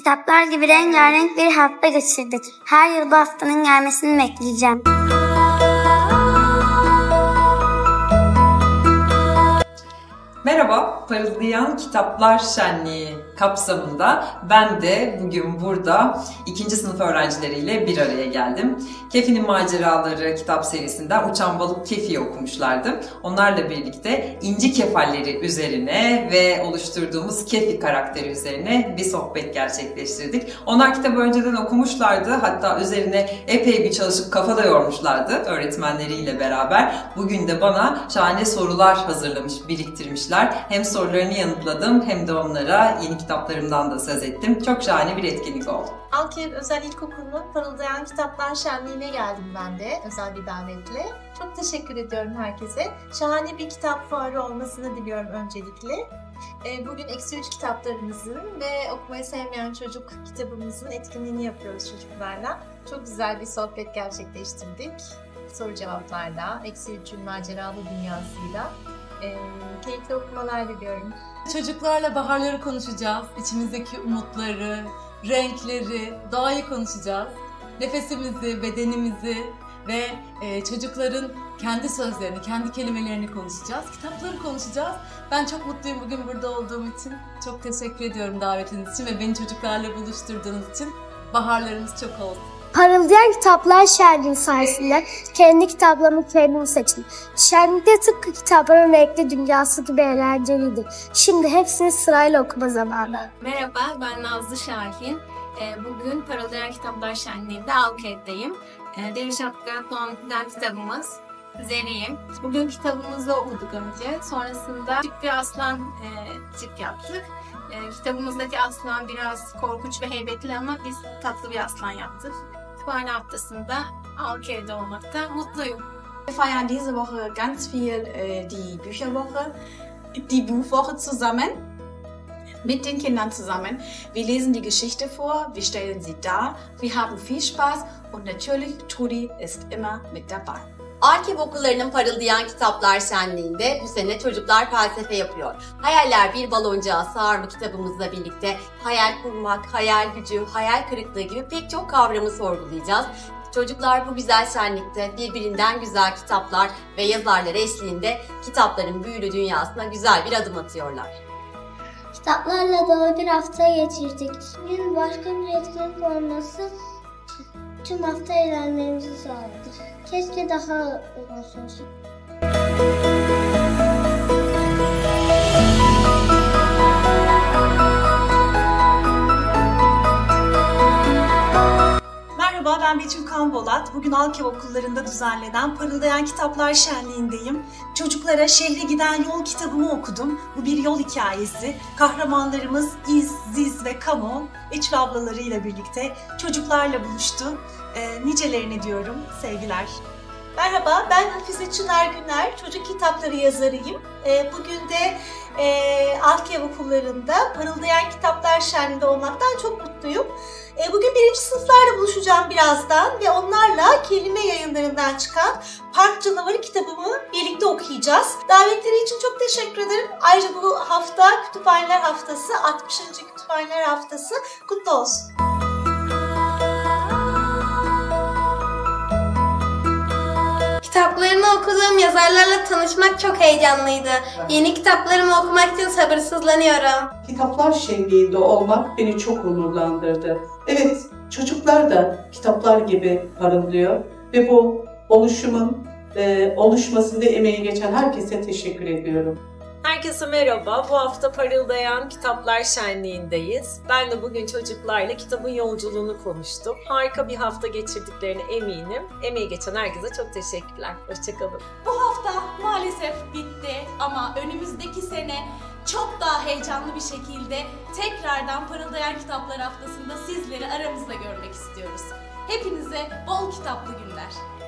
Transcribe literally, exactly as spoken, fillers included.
Kitaplar gibi rengarenk bir hafta geçirdik. Her yıl bu haftanın gelmesini bekleyeceğim. Merhaba, Parıldayan Kitaplar Şenliği kapsamında ben de bugün burada ikinci sınıf öğrencileriyle bir araya geldim. Kefi'nin Maceraları kitap serisinden Uçan Balık Kefi'yi okumuşlardı. Onlarla birlikte inci kefalleri üzerine ve oluşturduğumuz Kefi karakteri üzerine bir sohbet gerçekleştirdik. Onlar kitabı önceden okumuşlardı, hatta üzerine epey bir çalışıp kafa da yormuşlardı öğretmenleriyle beraber. Bugün de bana şahane sorular hazırlamış, biriktirmişler. Hem sorularını yanıtladım hem de onlara yeni kitaplarımdan da söz ettim. Çok şahane bir etkinlik oldu. Alkev Özel İlkokulu'nun Parıldayan Kitaplar Şenliği'ne geldim ben de özel bir davetle. Çok teşekkür ediyorum herkese. Şahane bir kitap fuarı olmasını diliyorum öncelikle. Bugün eksi üç kitaplarımızın ve okumayı sevmeyen çocuk kitabımızın etkinliğini yapıyoruz çocuklarla. Çok güzel bir sohbet gerçekleştirdik. Soru cevaplarla, eksi üçün maceralı dünyasıyla. Ee, keyifli okumalar diliyorum. Çocuklarla baharları konuşacağız. İçimizdeki umutları, renkleri, doğayı konuşacağız. Nefesimizi, bedenimizi ve e, çocukların kendi sözlerini, kendi kelimelerini konuşacağız. Kitapları konuşacağız. Ben çok mutluyum bugün burada olduğum için. Çok teşekkür ediyorum davetiniz için ve beni çocuklarla buluşturduğunuz için. Baharlarınız çok olsun. Parıldayan Kitaplar Şenliği sayesinde kendi kitaplarımı kendim seçtim. Şenlikte tıpkı kitapların renkli dünyası gibi eğlenceliydi. Şimdi hepsini sırayla okuma zamanı. Merhaba, ben Nazlı Şahin. Bugün Parıldayan Kitaplar Şenliği'nde Alkev'deyim. Deniz Şapka'dan kitabımız Zeriyim. Bugün kitabımızı okuduk önce. Sonrasında küçük bir aslan e, çift yaptık. E, kitabımızdaki aslan biraz korkunç ve heybetli ama biz tatlı bir aslan yaptık. Kütüphane haftasında Alkev'de olmakta mutluyum. Wir feiern diese Woche ganz viel äh, die Bücherwoche, die Buchwoche zusammen, mit den Kindern zusammen. Wir lesen die Geschichte vor, wir stellen sie dar, wir haben viel Spaß und natürlich Trudi ist immer mit dabei. Alkev okullarının Parıldayan Kitaplar Şenliği'nde bu sene çocuklar felsefe yapıyor. Hayaller bir baloncuğa sığar mı kitabımızla birlikte hayal kurmak, hayal gücü, hayal kırıklığı gibi pek çok kavramı sorgulayacağız. Çocuklar bu güzel şenlikte birbirinden güzel kitaplar ve yazarlar eşliğinde kitapların büyülü dünyasına güzel bir adım atıyorlar. Kitaplarla dolu bir hafta geçirdik. Bugün başka bir etkinlik olması tüm hafta eğlenmemizi sağladı. Keşke daha uzun olsun. Merhaba, ben Betül Kanbolat. Bugün Alkev okullarında düzenlenen Parıldayan Kitaplar Şenliği'ndeyim. Çocuklara Şehre Giden Yol kitabımı okudum. Bu bir yol hikayesi. Kahramanlarımız İz, Ziz ve Kamo, Betül ablalarıyla birlikte çocuklarla buluştu. Ee, nicelerini diyorum, sevgiler. Merhaba, ben Hafize Çınar Güner, çocuk kitapları yazarıyım. Ee, bugün de e, Alkev okullarında Parıldayan Kitaplar Şenliği'nde olmaktan çok mutluyum. E, bugün birinci sınıflarla buluşacağım birazdan ve onlarla Kelime Yayınları'ndan çıkan Park Canavarı kitabımı birlikte okuyacağız. Davetleri için çok teşekkür ederim. Ayrıca bu hafta Kütüphaneler Haftası, altmışıncı Kütüphaneler Haftası kutlu olsun. Kitaplarını okuduğum yazarlarla tanışmak çok heyecanlıydı. Yeni kitaplarımı okumak için sabırsızlanıyorum. Kitaplar Şenliği'nde olmak beni çok onurlandırdı. Evet, çocuklar da kitaplar gibi parıldıyor ve bu oluşumun e, oluşmasında emeği geçen herkese teşekkür ediyorum. Herkese merhaba. Bu hafta Parıldayan Kitaplar Şenliği'ndeyiz. Ben de bugün çocuklarla kitabın yolculuğunu konuştum. Harika bir hafta geçirdiklerine eminim. Emeği geçen herkese çok teşekkürler. Hoşçakalın. Bu hafta maalesef bitti ama önümüzdeki sene çok daha heyecanlı bir şekilde tekrardan Parıldayan Kitaplar Haftası'nda sizleri aramızda görmek istiyoruz. Hepinize bol kitaplı günler.